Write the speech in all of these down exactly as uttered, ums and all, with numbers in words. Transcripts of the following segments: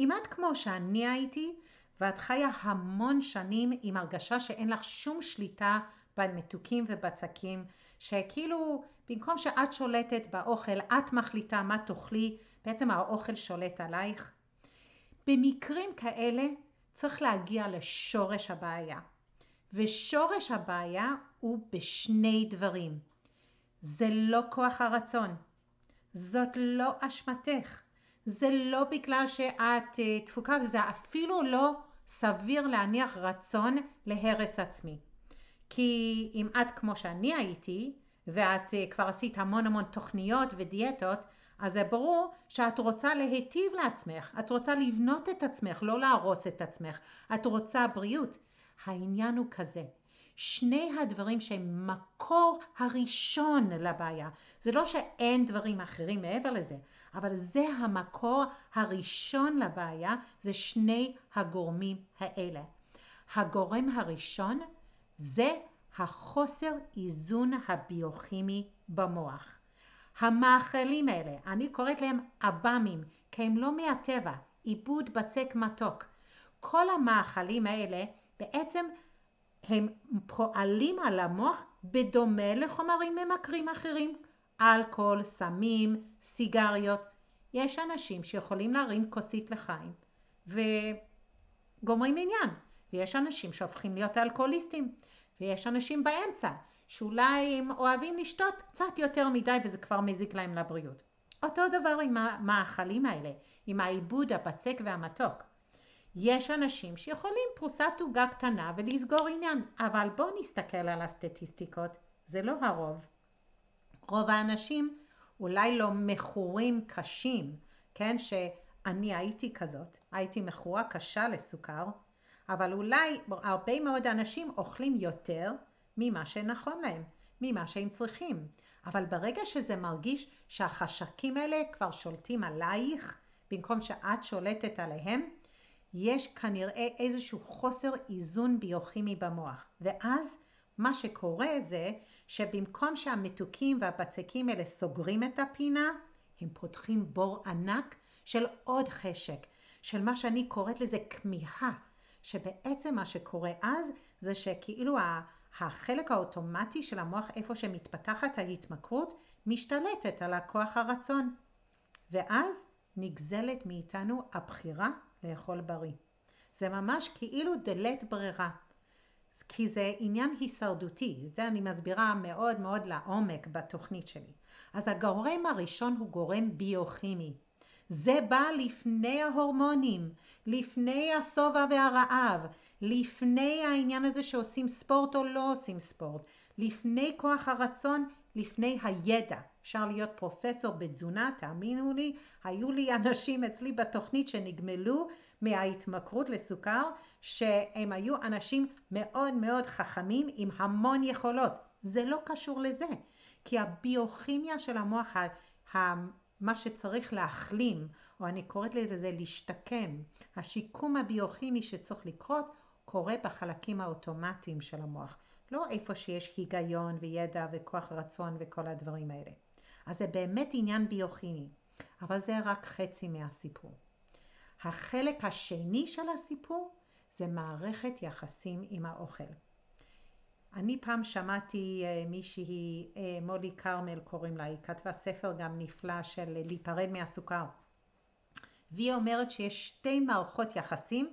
כמעט כמו שאני הייתי, ואת חיה המון שנים עם הרגשה שאין לך שום שליטה במתוקים ובצקים, שכאילו במקום שאת שולטת באוכל, את מחליטה מה תאכלי, בעצם האוכל שולט עלייך. במקרים כאלה צריך להגיע לשורש הבעיה, ושורש הבעיה הוא בשני דברים. זה לא כוח הרצון, זאת לא אשמתך, זה לא בגלל שאת תפוקה, וזה אפילו לא סביר להניח רצון להרס עצמי. כי אם את כמו שאני הייתי, ואת כבר עשית המון המון תוכניות ודיאטות, אז זה ברור שאת רוצה להיטיב לעצמך, את רוצה לבנות את עצמך, לא להרוס את עצמך, את רוצה בריאות. העניין הוא כזה, שני הדברים שהם מקור הראשון לבעיה, זה לא שאין דברים אחרים מעבר לזה, אבל זה המקור הראשון לבעיה, זה שני הגורמים האלה. הגורם הראשון זה החוסר איזון הביוכימי במוח. המאכלים האלה, אני קוראת להם אב"מים, כי הם לא מהטבע, עיבוד בצק מתוק. כל המאכלים האלה בעצם הם פועלים על המוח בדומה לחומרים ממכרים אחרים, אלכוהול, סמים, סיגריות. יש אנשים שיכולים להרים כוסית לחיים וגומרים עניין, ויש אנשים שהופכים להיות אלכוהוליסטים, ויש אנשים באמצע שאולי הם אוהבים לשתות קצת יותר מדי וזה כבר מזיק להם לבריאות. אותו דבר עם המאכלים האלה, עם העיבוד הבצק והמתוק. יש אנשים שיכולים פרוסת עוגה קטנה ולסגור עניין, אבל בואו נסתכל על הסטטיסטיקות, זה לא הרוב. רוב האנשים אולי לא מכורים קשים, כן, שאני הייתי כזאת, הייתי מכורה קשה לסוכר, אבל אולי הרבה מאוד אנשים אוכלים יותר ממה שנכון להם, ממה שהם צריכים. אבל ברגע שזה מרגיש שהחשקים האלה כבר שולטים עלייך, במקום שאת שולטת עליהם, יש כנראה איזשהו חוסר איזון ביוכימי במוח. ואז מה שקורה זה שבמקום שהמתוקים והבצקים האלה סוגרים את הפינה, הם פותחים בור ענק של עוד חשק, של מה שאני קוראת לזה כמיהה, שבעצם מה שקורה אז זה שכאילו החלק האוטומטי של המוח, איפה שמתפתחת ההתמכרות, משתלטת על הכוח הרצון. ואז נגזלת מאיתנו הבחירה לאכול בריא. זה ממש כאילו דלת ברירה. כי זה עניין הישרדותי. זה אני מסבירה מאוד מאוד לעומק בתוכנית שלי. אז הגורם הראשון הוא גורם ביוכימי. זה בא לפני ההורמונים, לפני השובע והרעב, לפני העניין הזה שעושים ספורט או לא עושים ספורט, לפני כוח הרצון, לפני הידע. אפשר להיות פרופסור בתזונה, תאמינו לי, היו לי אנשים אצלי בתוכנית שנגמלו מההתמכרות לסוכר, שהם היו אנשים מאוד מאוד חכמים עם המון יכולות. זה לא קשור לזה, כי הביוכימיה של המוח, מה שצריך להחלים, או אני קוראת לזה להשתקם, השיקום הביוכימי שצריך לקרות, קורה בחלקים האוטומטיים של המוח. לא איפה שיש היגיון וידע וכוח רצון וכל הדברים האלה. אז זה באמת עניין ביוכימי, אבל זה רק חצי מהסיפור. החלק השני של הסיפור זה מערכת יחסים עם האוכל. אני פעם שמעתי מישהי, מולי קרמל קוראים לה, היא כתבה ספר גם נפלא של להיפרד מהסוכר. והיא אומרת שיש שתי מערכות יחסים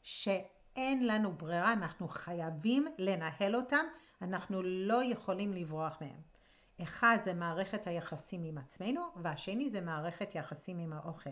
שאין לנו ברירה, אנחנו חייבים לנהל אותם, אנחנו לא יכולים לברוח מהם. אחד זה מערכת היחסים עם עצמנו, והשני זה מערכת יחסים עם האוכל.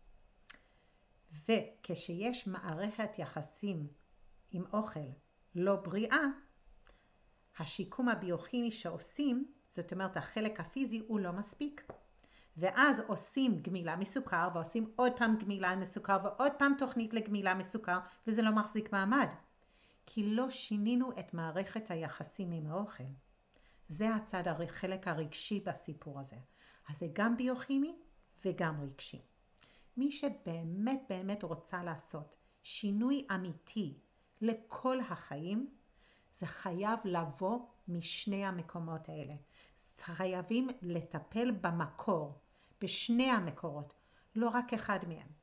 וכשיש מערכת יחסים עם אוכל לא בריאה, השיקום הביוכימי שעושים, זאת אומרת החלק הפיזי הוא לא מספיק. ואז עושים גמילה מסוכר, ועושים עוד פעם גמילה מסוכר, ועוד פעם תוכנית לגמילה מסוכר, וזה לא מחזיק מעמד. כי לא שינינו את מערכת היחסים עם האוכל. זה הצד החלק הרגשי בסיפור הזה. אז זה גם ביוכימי וגם רגשי. מי שבאמת באמת רוצה לעשות שינוי אמיתי לכל החיים, זה חייב לבוא משני המקומות האלה. חייבים לטפל במקור, בשני המקורות, לא רק אחד מהם.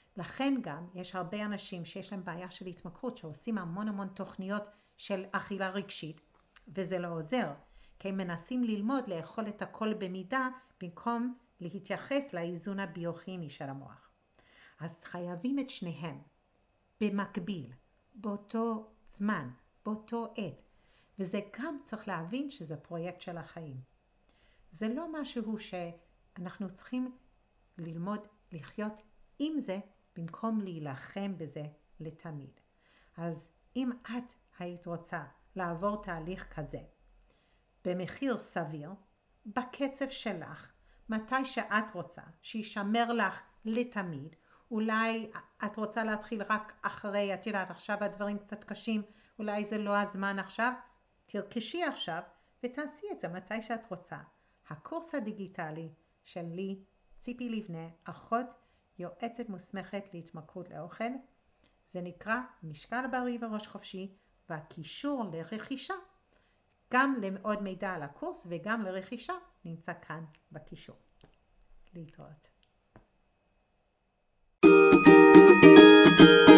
לכן גם יש הרבה אנשים שיש להם בעיה של התמכרות שעושים המון המון תוכניות של אכילה רגשית, וזה לא עוזר, כי הם מנסים ללמוד לאכול את הכל במידה במקום להתייחס לאיזון הביוכימי של המוח. אז חייבים את שניהם במקביל, באותו זמן, באותו עת, וזה גם צריך להבין שזה פרויקט של החיים. זה לא משהו שאנחנו צריכים ללמוד לחיות עם זה במקום להילחם בזה לתמיד. אז אם את היית רוצה לעבור תהליך כזה במחיר סביר, בקצב שלך, מתי שאת רוצה, שישמר לך לתמיד, אולי את רוצה להתחיל רק אחרי, את יודעת, עכשיו הדברים קצת קשים, אולי זה לא הזמן עכשיו, תרכשי עכשיו ותעשי את זה מתי שאת רוצה. הקורס הדיגיטלי שלי, ציפי לבנה, אחות יועצת מוסמכת להתמכרות לאוכל, זה נקרא משקל בריא וראש חופשי, והקישור לרכישה, גם לעוד מידע על הקורס וגם לרכישה, נמצא כאן בקישור. להתראות.